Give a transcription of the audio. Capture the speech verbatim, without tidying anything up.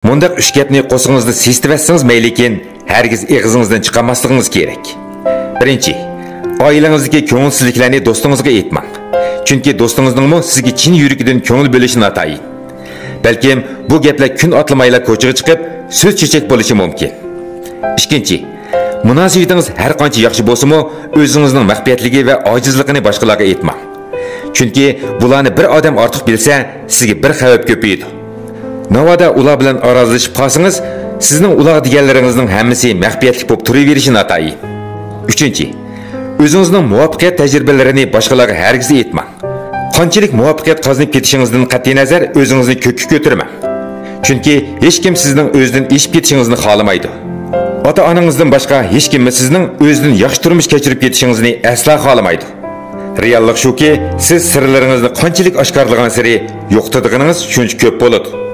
Mundaq üç gapni qo'sing'izni sestivassangiz maylikin, hargiz ig'izingizdan chiqarmasligingiz kerak. Birinchi, oilangizdagi ko'ngilsizliklarni do'stingizga aytmang. Chunki do'stingizning sizga chin yuragidan ko'ngil bo'lishini atayin. Balkim bu gaplar kun otlamayla ko'chaga chiqib, so'z chechak bo'lishi mumkin. Ikkinchi, munosabatingiz har qancha yaxshi bo'lsa-mu, o'zingizning maxfiyatligi va ojizligini boshqalarga aytmang. Chunki bularni bir odam ortiq bilsa, sizga bir xavf ko'payadi. Navada ular bilan arazlashib qolsangiz, sizning ular deganlaringizning hammasi maxfiyatli bo'lib turaverishini atayin. Uchinchi, o'zingizning muvaffaqiyat tajribalarini boshqalarga hargiz aytmang. Qanchalik muvaffaqiyat qozonib ketishingizdan qat'iy nazar o'zingizni ko'kka ko'tarmang. Chunki hech kim sizning o'zidan eshib ketishingizni xohlamaydi. Ota-onangizdan boshqa hech kim sizning o'zidan yaxshi turmush kechirib ketishingizni asla xohlamaydi. Reallik shuki, siz sirlaringizni qanchalik oshkorlagan sari yo'qotadiganingiz shuncha ko'p bo'ladi.